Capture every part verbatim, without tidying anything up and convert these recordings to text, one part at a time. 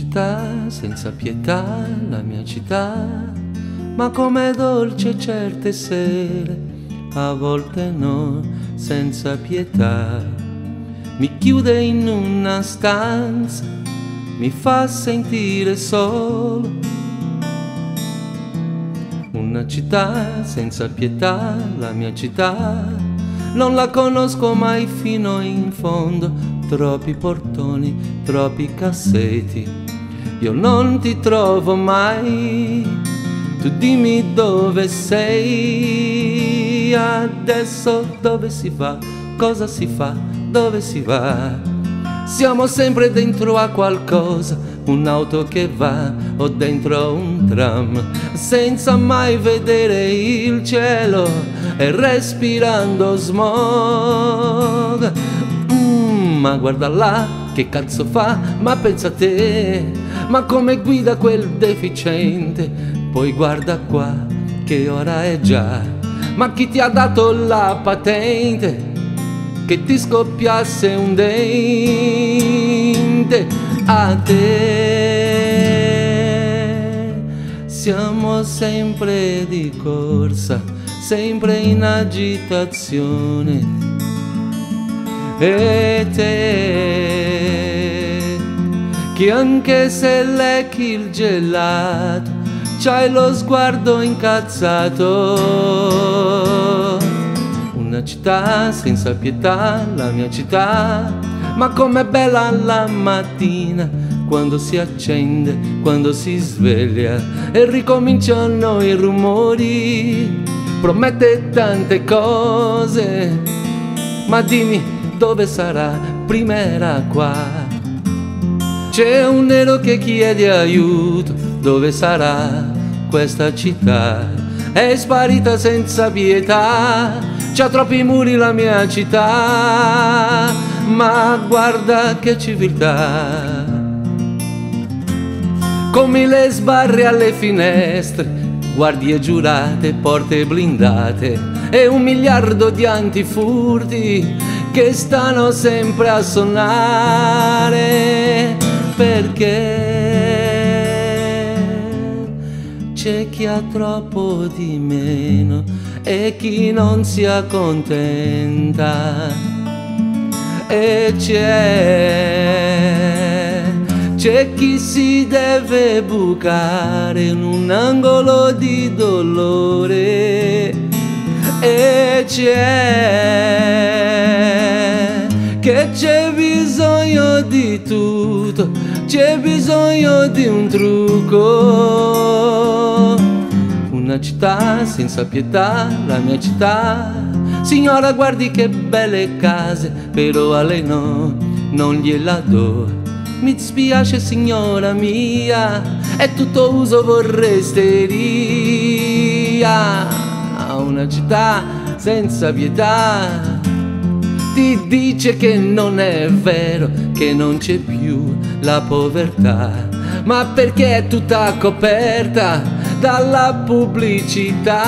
città senza pietà, la mia città, ma com'è dolce certe sere, a volte no, senza pietà. Mi chiude in una stanza, mi fa sentire solo. Una città senza pietà, la mia città, non la conosco mai fino in fondo. Troppi portoni, troppi cassetti, io non ti trovo mai. Tu dimmi dove sei, adesso dove si va, cosa si fa, dove si va. Siamo sempre dentro a qualcosa, un'auto che va o dentro un tram, senza mai vedere il cielo e respirando smog. Mm, ma guarda là, che cazzo fa, ma pensa a te, ma come guida quel deficiente. Poi guarda qua, che ora è già, ma chi ti ha dato la patente che ti scoppiasse un dente? A te siamo sempre di corsa, sempre in agitazione. E te che anche se lecchi il gelato c'hai lo sguardo incazzato. Una città senza pietà, la mia città, ma com'è bella la mattina, quando si accende, quando si sveglia e ricominciano i rumori. Promette tante cose, ma dimmi dove sarà, prima era qua. C'è un nero che chiede aiuto, dove sarà questa città? È sparita senza pietà, c'ha troppi muri la mia città, ma guarda che civiltà. Come le sbarre alle finestre, guardie giurate, porte blindate e un miliardo di antifurti che stanno sempre a suonare. Perché c'è chi ha troppo di meno e chi non si accontenta. E c'è, c'è chi si deve bucare in un angolo di dolore. E c'è che c'è bisogno di tutto, c'è bisogno di un trucco. Una città senza pietà, la mia città. Signora guardi che belle case, però a lei no, non gliela do. Mi dispiace signora mia, è tutto uso vorresteria. Una città senza pietà ti dice che non è vero, che non c'è più la povertà, ma perché è tutta coperta dalla pubblicità.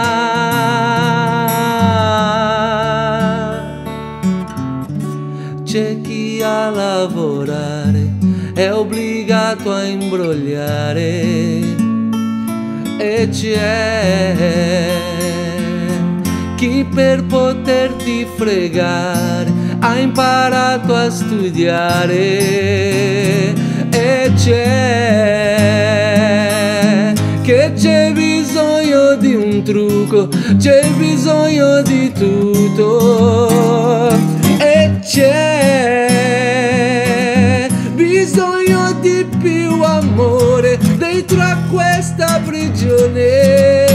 C'è chi a lavorare è obbligato a imbrogliare. E c'è chi per poterti fregare ha imparato a studiare. E c'è che c'è bisogno di un trucco, c'è bisogno di tutto. E c'è bisogno di più amore dentro a questa prigione.